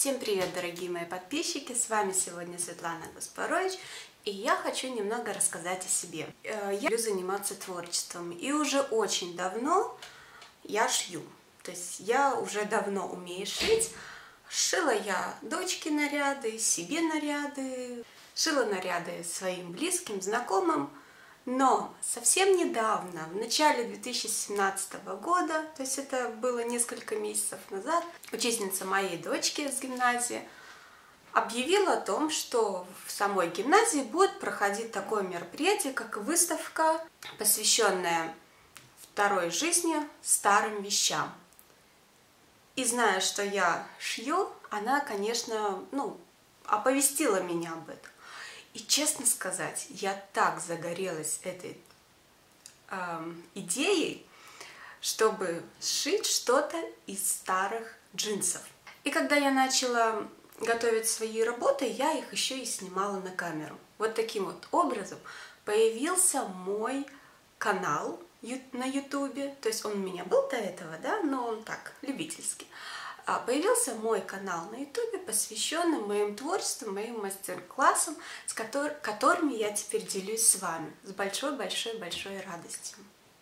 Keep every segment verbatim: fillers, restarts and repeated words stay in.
Всем привет, дорогие мои подписчики! С вами сегодня Светлана Гаспарович, и я хочу немного рассказать о себе. Я люблю заниматься творчеством, и уже очень давно я шью. То есть я уже давно умею шить. Шила я дочке наряды, себе наряды, шила наряды своим близким, знакомым. Но совсем недавно, в начале две тысячи семнадцатого года, то есть это было несколько месяцев назад, учительница моей дочки из гимназии объявила о том, что в самой гимназии будет проходить такое мероприятие, как выставка, посвященная второй жизни старым вещам. И зная, что я шью, она, конечно, ну, оповестила меня об этом. И честно сказать, я так загорелась этой э, идеей, чтобы сшить что-то из старых джинсов. И когда я начала готовить свои работы, я их еще и снимала на камеру. Вот таким вот образом появился мой канал на ютубе. То есть он у меня был до этого, да, но он так, любительский. Появился мой канал на ютубе, посвященный моим творчеству, моим мастер-классам, с котор которыми я теперь делюсь с вами с большой-большой-большой радостью.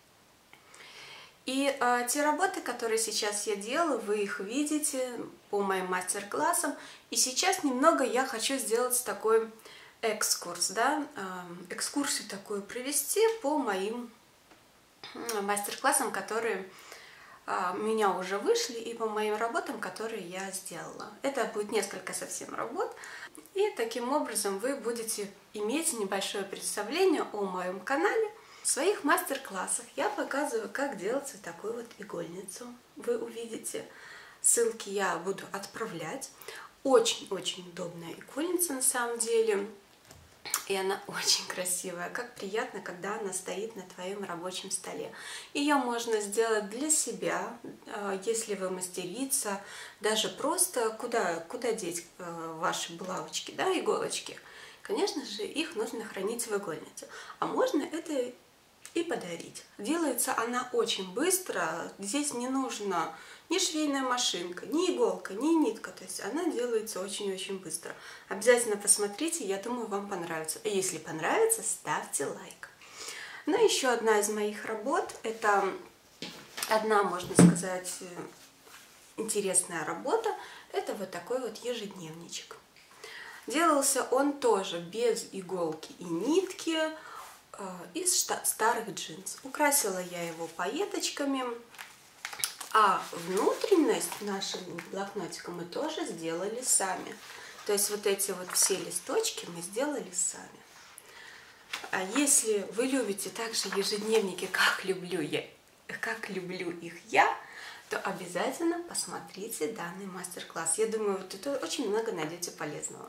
И э, те работы, которые сейчас я делаю, вы их видите по моим мастер-классам. И сейчас немного я хочу сделать такой экскурс, да, э, экскурсию такую провести по моим мастер-классам, которые у меня уже вышли, и по моим работам, которые я сделала. Это будет несколько совсем работ, и таким образом вы будете иметь небольшое представление о моем канале. В своих мастер-классах я показываю, как делать вот такую вот игольницу. Вы увидите, ссылки я буду отправлять. Очень-очень удобная игольница на самом деле. И она очень красивая, как приятно, когда она стоит на твоем рабочем столе. Ее можно сделать для себя, если вы мастерица, даже просто куда, куда деть ваши булавочки, да, иголочки. Конечно же, их нужно хранить в игольнице, а можно это и подарить. Делается она очень быстро, здесь не нужно ни швейная машинка, ни иголка, ни нитка, то есть она делается очень-очень быстро. Обязательно посмотрите, я думаю, вам понравится. И если понравится, ставьте лайк. Ну, еще одна из моих работ, это одна, можно сказать, интересная работа, это вот такой вот ежедневничек. Делался он тоже без иголки и нитки, из старых джинс. Украсила я его пайеточками, а внутренность нашим блокнотиком мы тоже сделали сами. То есть вот эти вот все листочки мы сделали сами. А если вы любите также ежедневники, как люблю я, как люблю их я, то обязательно посмотрите данный мастер-класс. Я думаю, вот это очень много найдете полезного.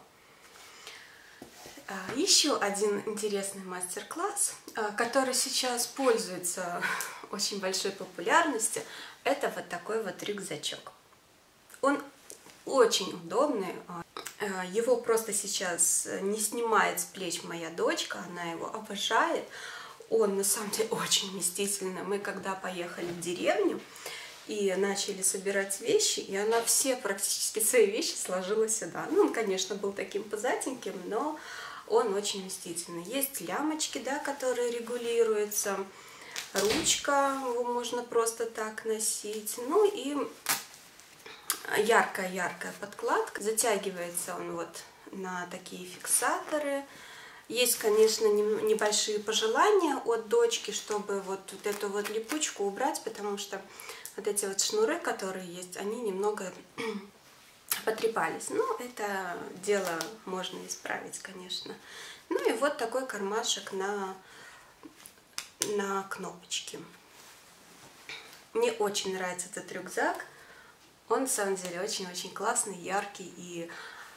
Еще один интересный мастер-класс, который сейчас пользуется очень большой популярностью, это вот такой вот рюкзачок. Он очень удобный, его просто сейчас не снимает с плеч моя дочка, она его обожает. Он на самом деле очень вместительный. Мы когда поехали в деревню и начали собирать вещи, и она все практически свои вещи сложила сюда. Ну, он, конечно, был таким пузатеньким, но он очень вместительный. Есть лямочки, да, которые регулируются. Ручка, его можно просто так носить. Ну и яркая-яркая подкладка. Затягивается он вот на такие фиксаторы. Есть, конечно, небольшие пожелания от дочки, чтобы вот, вот эту вот липучку убрать, потому что вот эти вот шнуры, которые есть, они немного потрепались. Ну, это дело можно исправить, конечно. Ну и вот такой кармашек на, на кнопочки. Мне очень нравится этот рюкзак. Он, на самом деле, очень-очень классный, яркий и,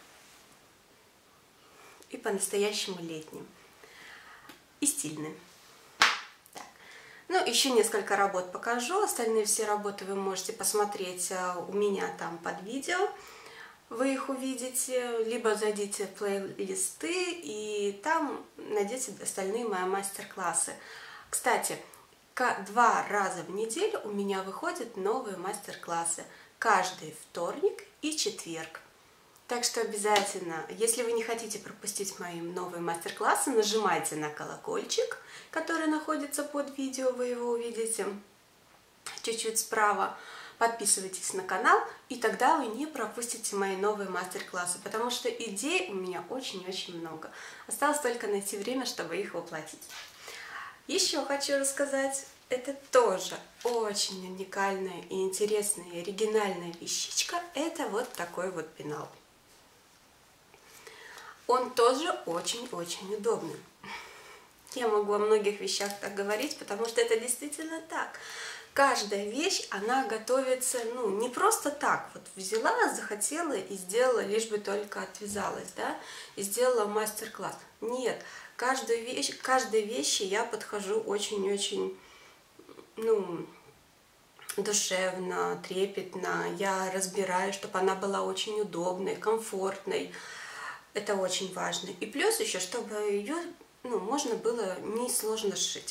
и по-настоящему летний. И стильный. Так. Ну, еще несколько работ покажу. Остальные все работы вы можете посмотреть у меня там под видео. Вы их увидите, либо зайдите в плейлисты и там найдете остальные мои мастер-классы. Кстати, два раза в неделю у меня выходят новые мастер-классы. Каждый вторник и четверг. Так что обязательно, если вы не хотите пропустить мои новые мастер-классы, нажимайте на колокольчик, который находится под видео, вы его увидите чуть-чуть справа. Подписывайтесь на канал, и тогда вы не пропустите мои новые мастер-классы, потому что идей у меня очень-очень много. Осталось только найти время, чтобы их воплотить. Еще хочу рассказать, это тоже очень уникальная и интересная, и оригинальная вещичка. Это вот такой вот пенал. Он тоже очень-очень удобный. Я могу о многих вещах так говорить, потому что это действительно так. Каждая вещь, она готовится, ну, не просто так, вот взяла, захотела и сделала, лишь бы только отвязалась, да, и сделала мастер-класс. Нет, каждую вещь, к каждой вещи я подхожу очень-очень, ну, душевно, трепетно, я разбираю, чтобы она была очень удобной, комфортной, это очень важно. И плюс еще, чтобы ее, ну, можно было несложно сшить.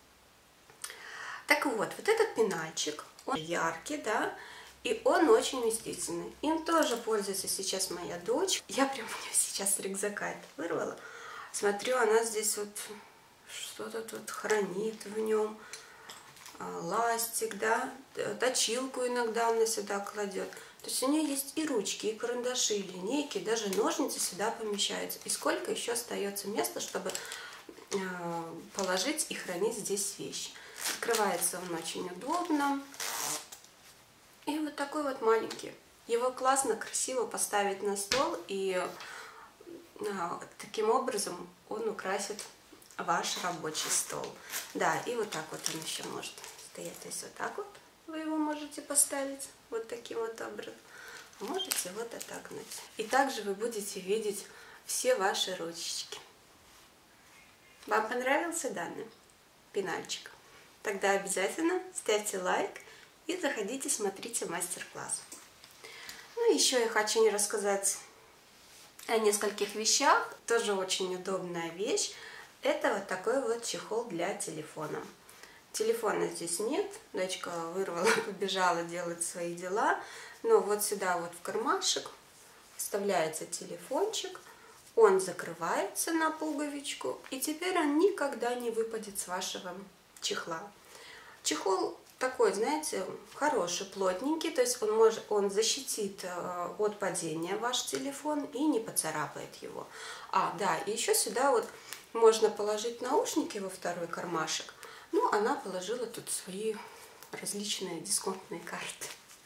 Так вот, вот этот пенальчик, он яркий, да, и он очень вместительный. Им тоже пользуется сейчас моя дочь. Я прям у нее сейчас с рюкзака это вырвала. Смотрю, она здесь вот что-то тут хранит в нем. Ластик, да, точилку иногда она сюда кладет. То есть у нее есть и ручки, и карандаши, и линейки, даже ножницы сюда помещаются. И сколько еще остается места, чтобы положить и хранить здесь вещи. Открывается он очень удобно. И вот такой вот маленький. Его классно, красиво поставить на стол, и а, таким образом он украсит ваш рабочий стол. Да, и вот так вот он еще может стоять. То есть вот так вот вы его можете поставить, вот таким вот образом. А можете вот отогнуть. И также вы будете видеть все ваши ручечки. Вам понравился данный пенальчик? Тогда обязательно ставьте лайк и заходите, смотрите мастер-класс. Ну, еще я хочу не рассказать о нескольких вещах. Тоже очень удобная вещь. Это вот такой вот чехол для телефона. Телефона здесь нет. Дочка вырвала, побежала делать свои дела. Но вот сюда вот в кармашек вставляется телефончик. Он закрывается на пуговичку. И теперь он никогда не выпадет с вашего чехла. Чехол такой, знаете, хороший, плотненький, то есть он может, он защитит э, от падения ваш телефон и не поцарапает его. А, да, и еще сюда вот можно положить наушники во второй кармашек. Ну, она положила тут свои различные дисконтные карты.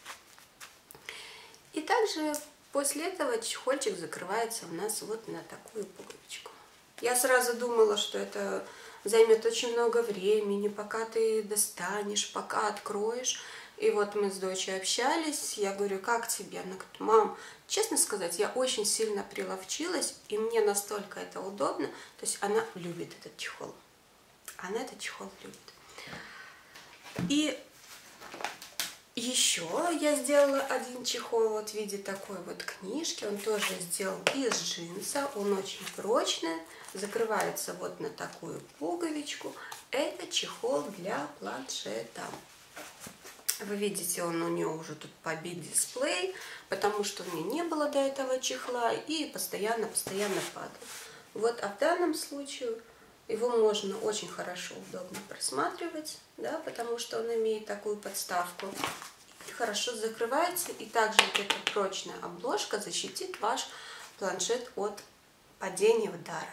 И также после этого чехольчик закрывается у нас вот на такую пуговичку. Я сразу думала, что это займет очень много времени, пока ты достанешь, пока откроешь. И вот мы с дочей общались, я говорю, как тебе? Она говорит, мам, честно сказать, я очень сильно приловчилась, и мне настолько это удобно. То есть она любит этот чехол. Она этот чехол любит. И еще я сделала один чехол вот в виде такой вот книжки. Он тоже сделан из джинса, он очень прочный. Закрывается вот на такую пуговичку. Это чехол для планшета. Вы видите, он у него уже тут побит дисплей, потому что у меня не было до этого чехла и постоянно-постоянно падал. Вот, а в данном случае его можно очень хорошо, удобно просматривать, да, потому что он имеет такую подставку. И хорошо закрывается, и также вот эта прочная обложка защитит ваш планшет от падения ударов.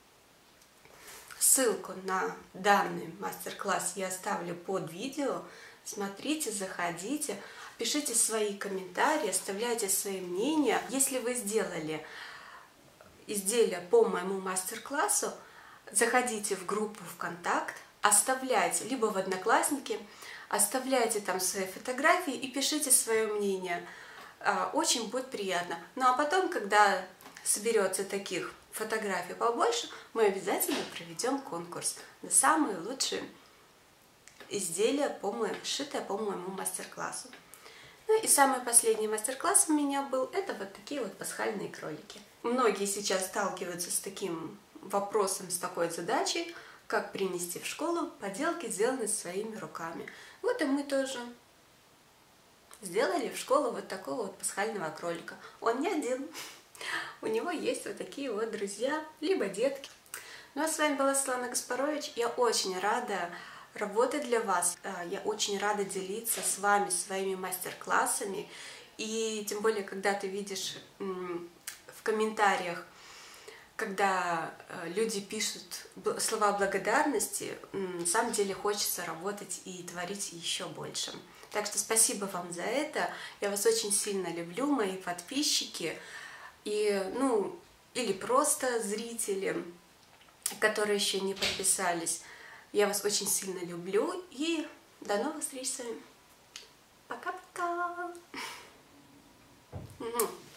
Ссылку на данный мастер-класс я оставлю под видео. Смотрите, заходите, пишите свои комментарии, оставляйте свои мнения. Если вы сделали изделие по моему мастер-классу, заходите в группу ВКонтакт, оставляйте, либо в Одноклассники, оставляйте там свои фотографии и пишите свое мнение. Очень будет приятно. Ну а потом, когда соберется таких фотографий побольше, мы обязательно проведем конкурс на самые лучшие изделия, по моему, сшитые по моему мастер-классу. Ну и самый последний мастер-класс у меня был, это вот такие вот пасхальные кролики. Многие сейчас сталкиваются с таким вопросом, с такой задачей, как принести в школу поделки, сделанные своими руками. Вот и мы тоже сделали в школу вот такого вот пасхального кролика. Он не один. у него есть вот такие вот друзья, либо детки. Ну а с вами была Светлана Гаспарович. Я очень рада работать для вас. Я очень рада делиться с вами своими мастер-классами. И тем более, когда ты видишь в комментариях, когда люди пишут слова благодарности, на самом деле хочется работать и творить еще больше. Так что спасибо вам за это. Я вас очень сильно люблю, мои подписчики, и, ну, или просто зрители, которые еще не подписались. Я вас очень сильно люблю, и до новых встреч с вами. Пока-пока!